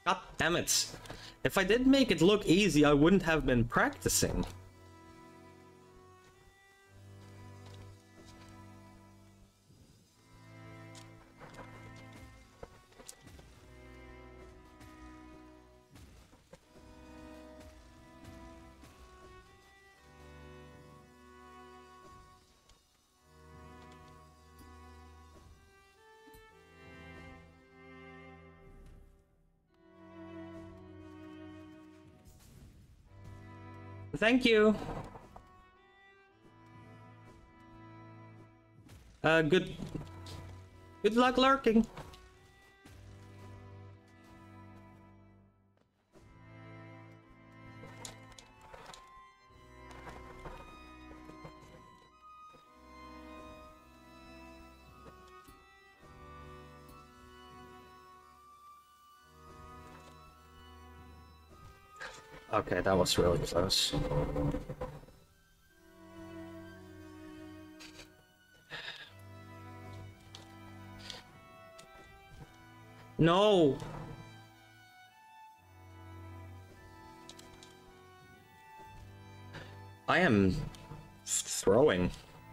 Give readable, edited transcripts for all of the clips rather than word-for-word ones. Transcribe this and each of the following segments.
God damn it. If I did make it look easy, I wouldn't have been practicing. Thank you. Good luck lurking. Okay, that was really close. No! I am throwing.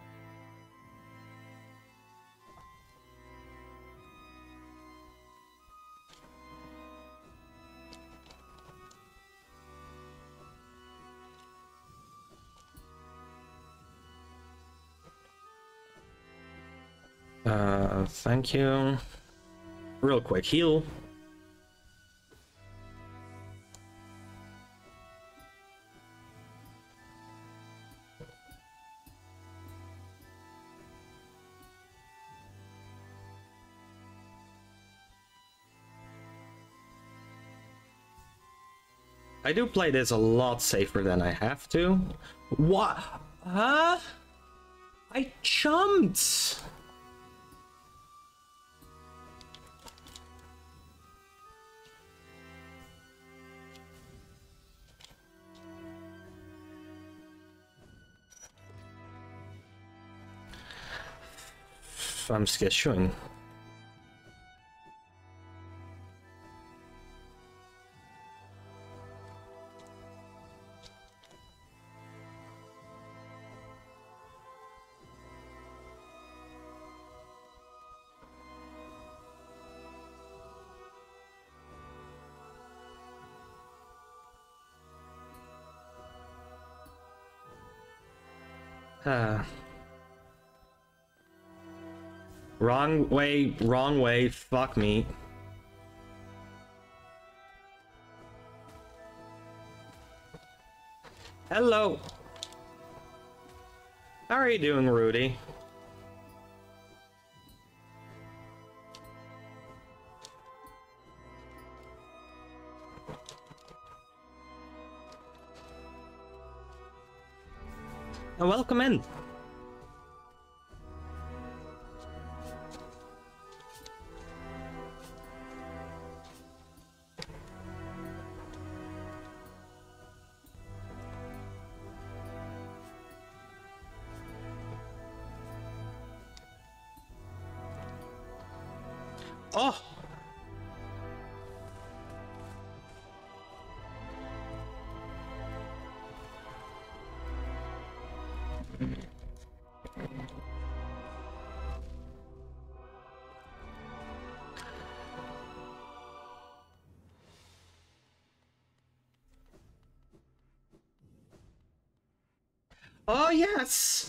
Thank you. Real quick heal. I do play this a lot safer than I have to. What? Huh? I jumped! I'm sketching. Wrong way, fuck me. Hello. How are you doing, Rudy? And welcome in. Oh! Oh, yes!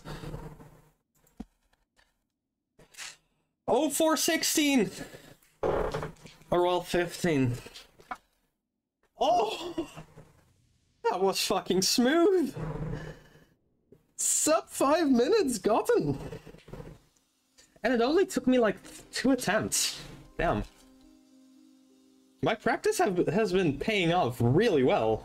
Oh, 416! Or well, 15. Oh! That was fucking smooth! Sub 5 minutes gotten! And it only took me like 2 attempts. Damn. My practice has been paying off really well.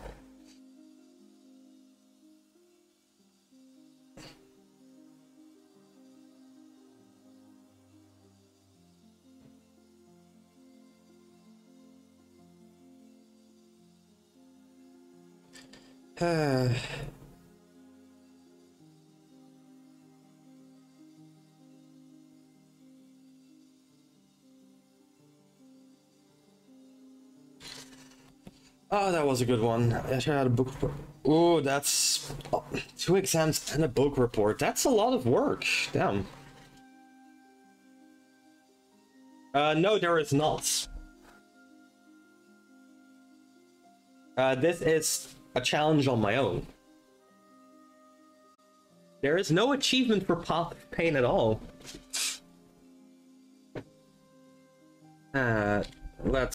Oh, that was a good one. I should have had a book report. Oh, that's 2 exams and a book report. That's a lot of work. Damn. No, there is not. This is a challenge on my own. There is no achievement for Path of Pain at all. Let's